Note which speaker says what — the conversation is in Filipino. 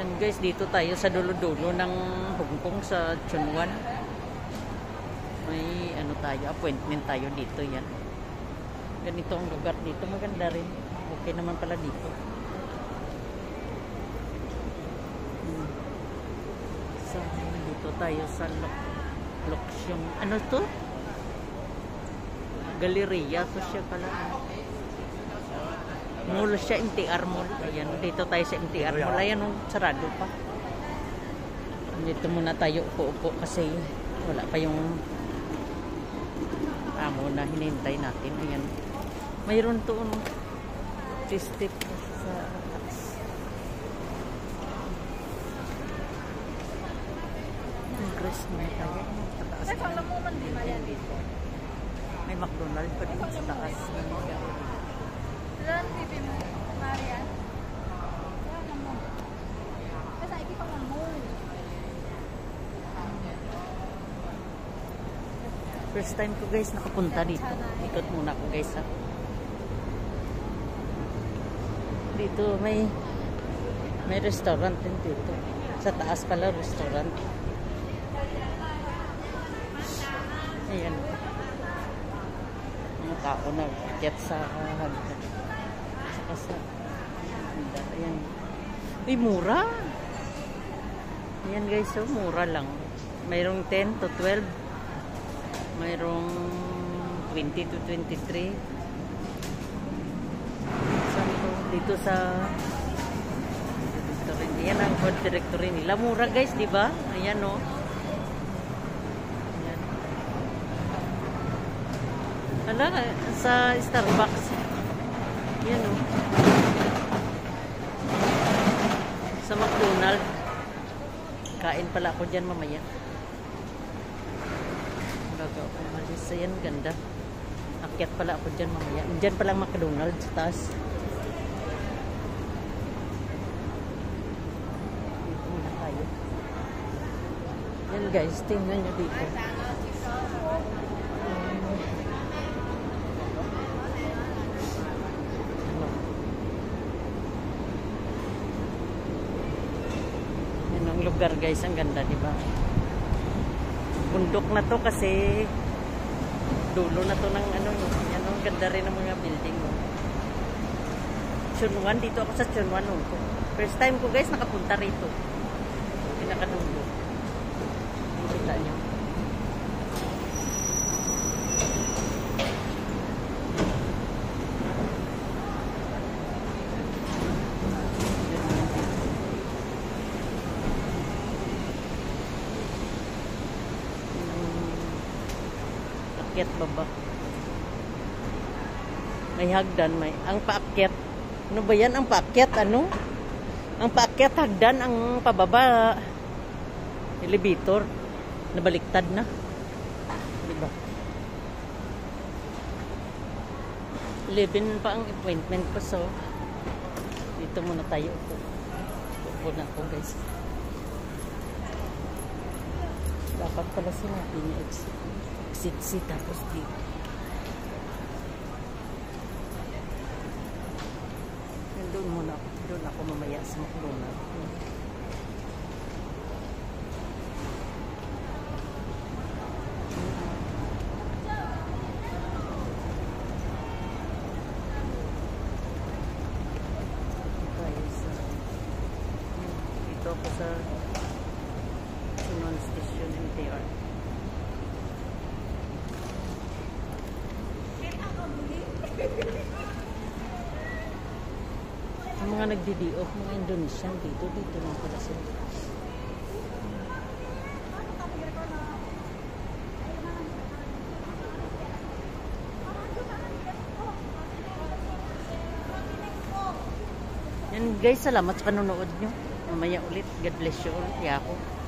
Speaker 1: Yan guys, dito tayo sa dulo-dulo ng Hong Kong sa Chunwan. May ano tayo, appointment tayo dito yan. Ganito ang lugar dito, maganda rin. Okay naman pala dito. So, dito tayo sa Loksyong. Ano to? Galleria. So siya pala. Mall siya, MTR Mall. Ayan, dito tayo sa MTR Mall. Ayan, sarado pa. Dito muna tayo upo-upo kasi wala pa yung amo na hinihintay natin. Ayan. Mayroon to artistic sa Congress na tayo. May McDonald's pa dito sa taas.
Speaker 2: Lan pipi mo, Marian. Ano mo? Kasi iki pa mo.
Speaker 1: First time ko guys nakapunta dito. Ikot muna ako guys ha. Dito may restaurant din dito. Sa taas pala restaurant. Ayan. Mga tao na akyat sa hagdan. Sa ayan. Uy, mura. Ayan guys, so mura lang. Mayroong 10 to 12. Mayroong 20 to 23. Dito sa directory. Ayan ang food directory nila. Mura guys, di ba? Ayan o. Ayan. Hala, sa Starbucks. Ayan o. Sa McDonald's. Kain pala ako dyan mamaya. Bago ako umalis. Ayan, ganda. Akyat pala ako dyan mamaya. Dyan palang McDonald's sa taas. Dito muna tayo. Yan guys, tingnan nyo dito. Yan ang lugar guys, ang ganda, diba? Bundok na to kasi dulo na to ng ano, yan ang ganda rin ng mga building. Chunwan, dito ako sa Chunwan. First time ko guys nakapunta rito. Pinakadulo. Kita nyo. Akyat baba. May hagdan, may ang paakyat. Ano ba yan? Ang paakyat, ano? Ang paakyat, hagdan, ang pababa. Elevator. Nabaliktad na. Diba? 11 pa ang appointment ko, so dito muna tayo. Upo na ako, guys. Dapat pala sinabi niya exit tapos dito. Doon muna ako. Doon ako mamaya sa McDonald's. Dito ako sa Chunwan Station MTR. Ang mga nagdi-off, mga Indonesian dito lang pala sila. Yan guys, salamat sa panonood nyo. Mamaya ulit, God bless you all. Kaya ako.